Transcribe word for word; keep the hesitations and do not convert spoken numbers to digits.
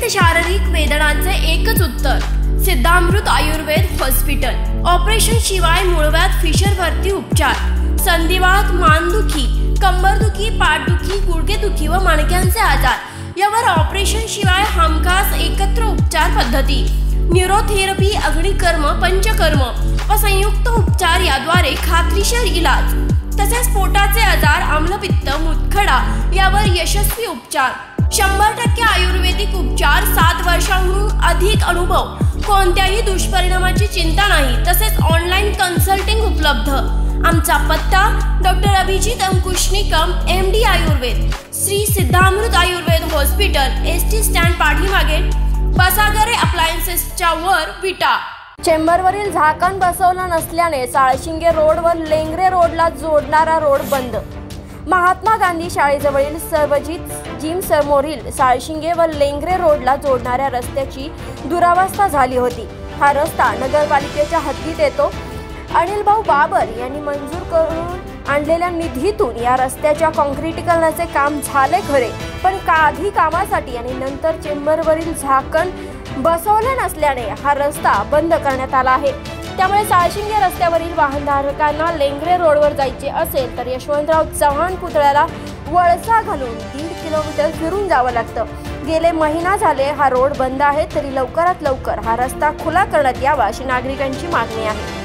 विविध शारीरिक वेदनांचे एकच उत्तर, सिद्धामृत आयुर्वेद हॉस्पिटल। ऑपरेशन शिवाय मूळव्याध फिशरवरती उपचार, संधिवात, मानदुखी, कंबरदुखी, पाठदुखी, गुडघेदुखी व मणक्यांचे आजार यावर ऑपरेशन शिवाय हमखास एकत्र उपचार पद्धती, न्यूरोथेरपी, अग्निकर्म, पंचकर्म व संयुक्त उपचार याद्वारे खात्रीशीर इलाज। तसेच पोटाचे आजार, आम्लपित्त, मुतखडा यावर यशस्वी उपचार। शंभर टक्के आयुर्वेदिक उपचार, सात वर्षांहून अधिक अनुभव, कोणत्याही दुष्परिणामाची चिंता नाही। तसेच ऑनलाईन कन्सल्टिंग उपलब्ध। आमचा पत्ता doctor Abhijit Ankush Nikam, M D Ayurved, Shri Siddhamrut Ayurved hospital, S T stand पाठीमागे, बसागरे अप्लायन्सेसच्या वर, विटा। चेंबरवरील झाकण बसवलं नसल्याने साळशिंगे रोड व लेंगरे रोडला जोडणारा रोड बंद। महात्मा गांधी शाळेजवळील सर्वजित जिम समोरील साळशिंगे व लेंगरे रोडला जोडणाऱ्या रस्त्याची दुरावस्था झाली होती। हा रस्ता नगरपालिकेच्या हद्दीत येतो। अनिल भाऊ बाबर यांनी मंजूर करून आणलेल्या निधीतून या रस्त्याच्या काँक्रिटीकरणाचे काम झाले खरे, पण काही कामासाठी आणि नंतर चेंबरवरील झाकण बसवले नसल्याने हा रस्ता बंद करण्यात आला आहे। त्यामुळे साळशिंगे रस्त्यावरील वाहनधारकांना लेंगरे रोडवर जायचे असेल तर यशवंतराव चव्हाण पुतळ्याला वळसा घालून दीड किलोमीटर फिरून जावं लागतं। गेले महिना झाले हा रोड बंद आहे, तरी लवकरात लवकर हा रस्ता खुला करण्यात यावा अशी नागरिकांची मागणी आहे।